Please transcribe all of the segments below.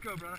go, brother.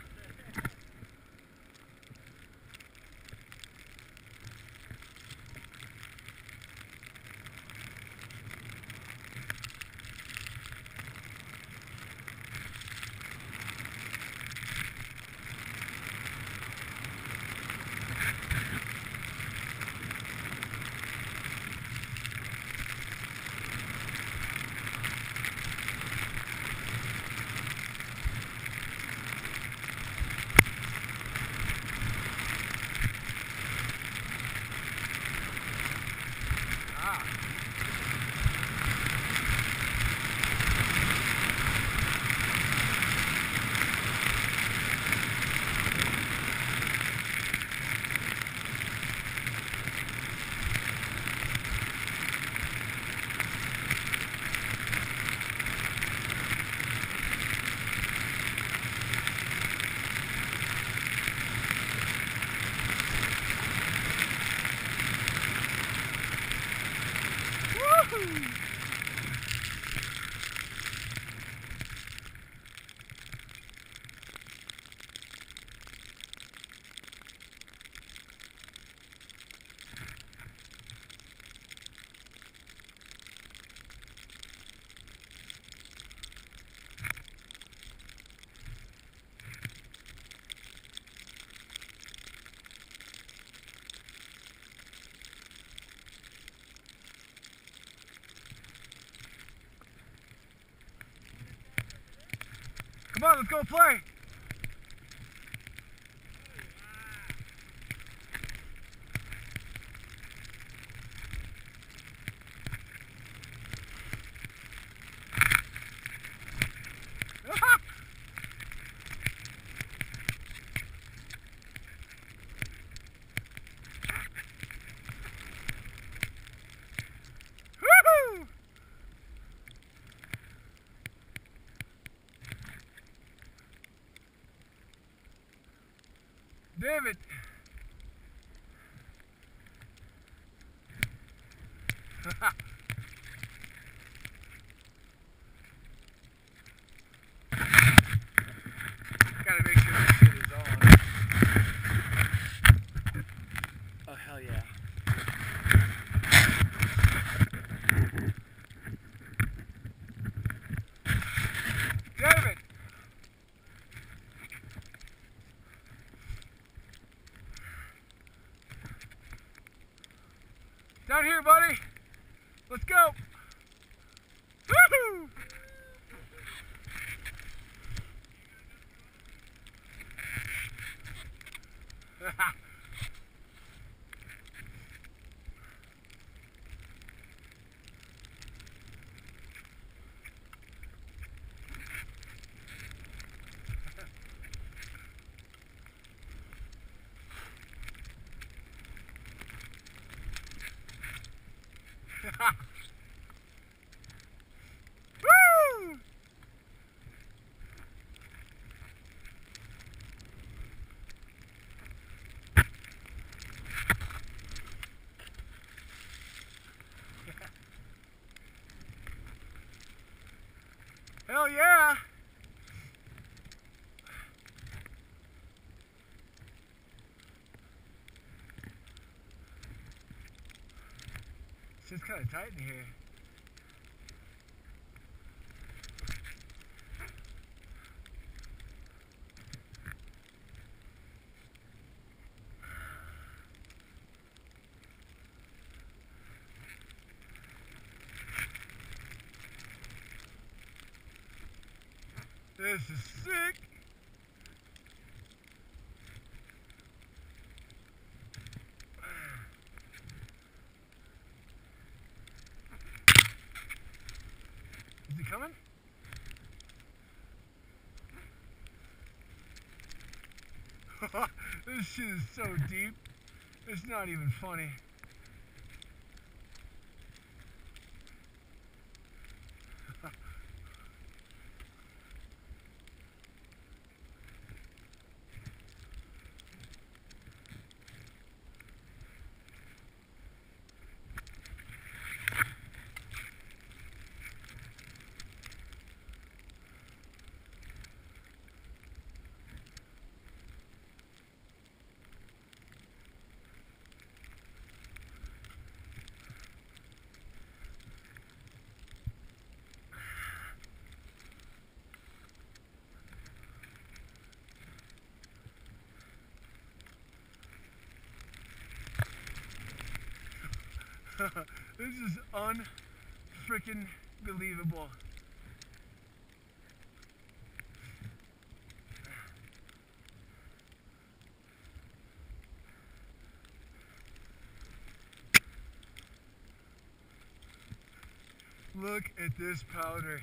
Come on, let's go play. David. Gotta make sure this shit is on. Oh, hell yeah. David! Down here, buddy. Let's go. Woohoo! Woo! Hell yeah! It's just kind of tight in here. This is sick. Is he coming? This shit is so deep. It's not even funny. This is unfreaking believable. Look at this powder.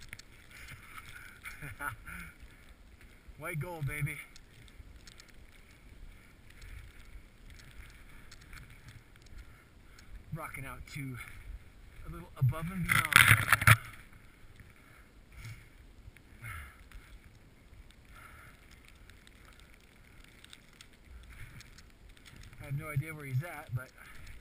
White gold, baby. Rocking out to a little above and beyond right now. I have no idea where he's at, but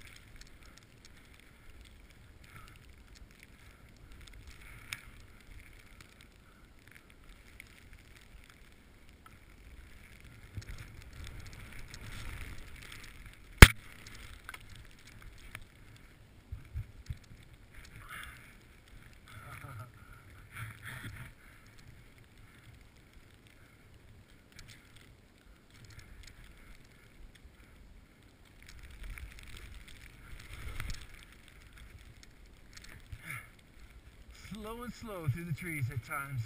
slow and slow through the trees at times.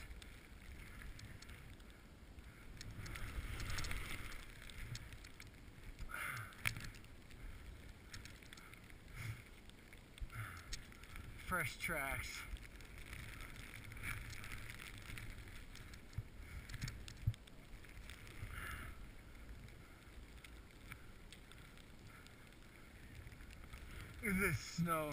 Fresh tracks. Look at this snow.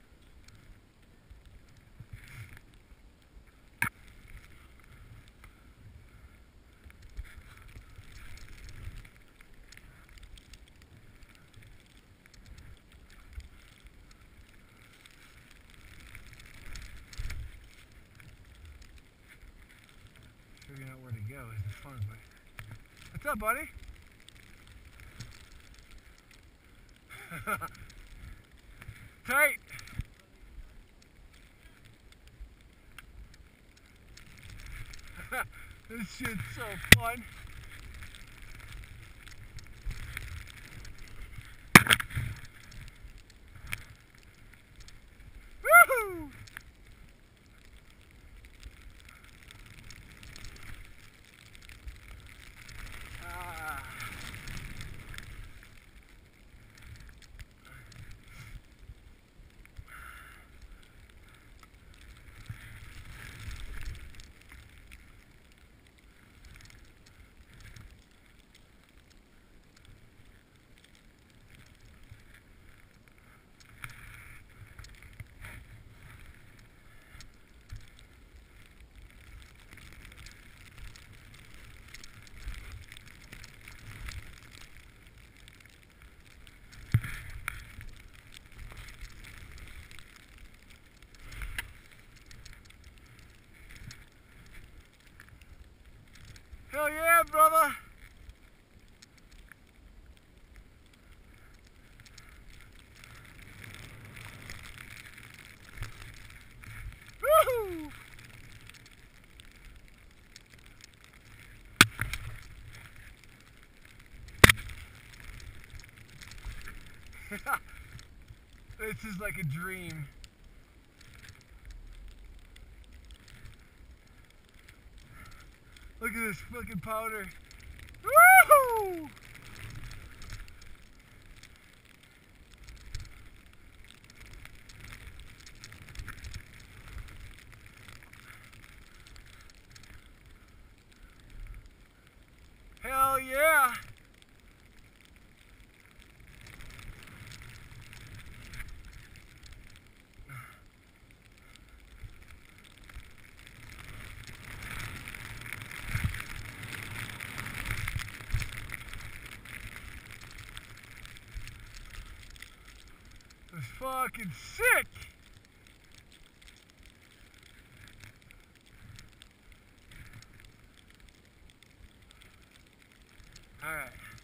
Figuring out where to go is the fun part. What's up, buddy? Tight! This shit's so fun. Woohoo! Hell yeah, brother! Woohoo! This is like a dream. Look at this fucking powder. Woohoo! Hell yeah! It's fucking sick! Alright.